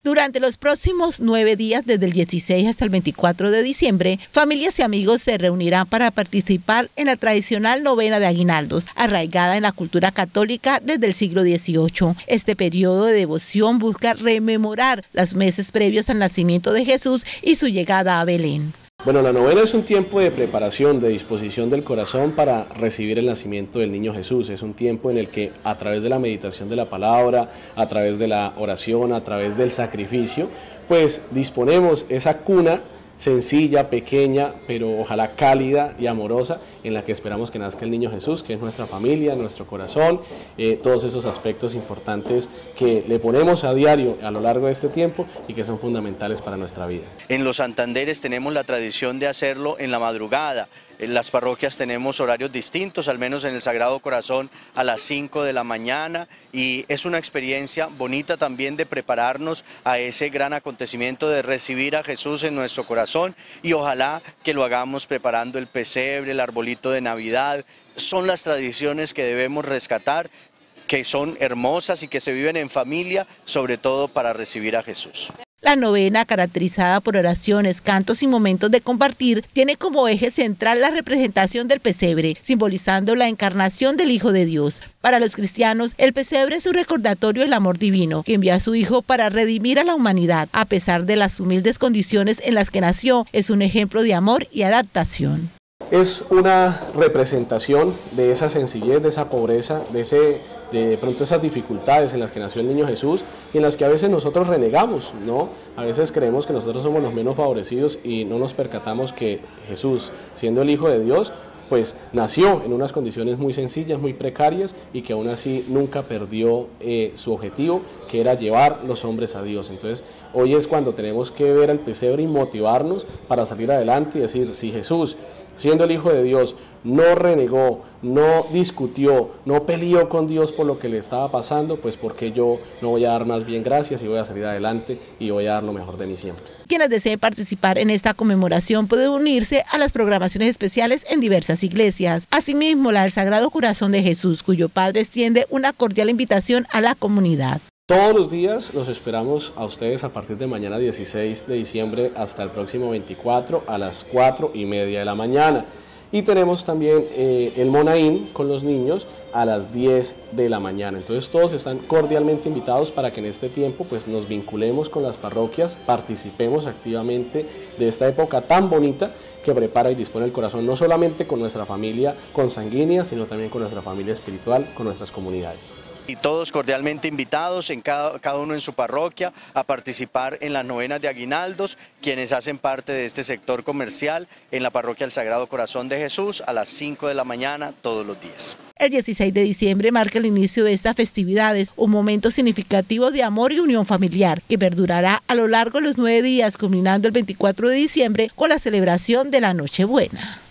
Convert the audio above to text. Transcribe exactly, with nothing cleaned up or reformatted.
Durante los próximos nueve días, desde el dieciséis hasta el veinticuatro de diciembre, familias y amigos se reunirán para participar en la tradicional novena de aguinaldos, arraigada en la cultura católica desde el siglo dieciocho. Este periodo de devoción busca rememorar los meses previos al nacimiento de Jesús y su llegada a Belén. Bueno, la novena es un tiempo de preparación, de disposición del corazón para recibir el nacimiento del niño Jesús. Es un tiempo en el que a través de la meditación de la palabra, a través de la oración, a través del sacrificio, pues disponemos esa cuna sencilla, pequeña, pero ojalá cálida y amorosa, en la que esperamos que nazca el niño Jesús, que es nuestra familia, nuestro corazón, eh, todos esos aspectos importantes que le ponemos a diario a lo largo de este tiempo y que son fundamentales para nuestra vida. En los Santanderes tenemos la tradición de hacerlo en la madrugada. En las parroquias tenemos horarios distintos, al menos en el Sagrado Corazón a las cinco de la mañana, y es una experiencia bonita también de prepararnos a ese gran acontecimiento de recibir a Jesús en nuestro corazón, y ojalá que lo hagamos preparando el pesebre, el arbolito de Navidad. Son las tradiciones que debemos rescatar, que son hermosas y que se viven en familia, sobre todo para recibir a Jesús. La novena, caracterizada por oraciones, cantos y momentos de compartir, tiene como eje central la representación del pesebre, simbolizando la encarnación del Hijo de Dios. Para los cristianos, el pesebre es un recordatorio del amor divino, que envió a su Hijo para redimir a la humanidad. A pesar de las humildes condiciones en las que nació, es un ejemplo de amor y adaptación. Es una representación de esa sencillez, de esa pobreza, de, ese, de pronto esas dificultades en las que nació el niño Jesús y en las que a veces nosotros renegamos, ¿no? A veces creemos que nosotros somos los menos favorecidos y no nos percatamos que Jesús, siendo el Hijo de Dios, pues nació en unas condiciones muy sencillas, muy precarias, y que aún así nunca perdió eh, su objetivo, que era llevar los hombres a Dios. Entonces hoy es cuando tenemos que ver al pesebre y motivarnos para salir adelante y decir, si Jesús, siendo el Hijo de Dios, no renegó, no discutió, no peleó con Dios por lo que le estaba pasando, pues porque yo no voy a dar más bien gracias y voy a salir adelante y voy a dar lo mejor de mí siempre. Quienes deseen participar en esta conmemoración pueden unirse a las programaciones especiales en diversas iglesias. Asimismo, la del Sagrado Corazón de Jesús, cuyo padre extiende una cordial invitación a la comunidad. Todos los días los esperamos a ustedes a partir de mañana dieciséis de diciembre hasta el próximo veinticuatro a las cuatro y media de la mañana. Y tenemos también eh, el Monaín con los niños a las diez de la mañana. Entonces todos están cordialmente invitados para que en este tiempo pues nos vinculemos con las parroquias, participemos activamente de esta época tan bonita que prepara y dispone el corazón, no solamente con nuestra familia consanguínea, sino también con nuestra familia espiritual, con nuestras comunidades. Y todos cordialmente invitados, en cada, cada uno en su parroquia, a participar en las novenas de aguinaldos, quienes hacen parte de este sector comercial en la parroquia del Sagrado Corazón de Jesús a las cinco de la mañana todos los días. El dieciséis de diciembre marca el inicio de estas festividades, un momento significativo de amor y unión familiar que perdurará a lo largo de los nueve días, culminando el veinticuatro de diciembre con la celebración de la Nochebuena.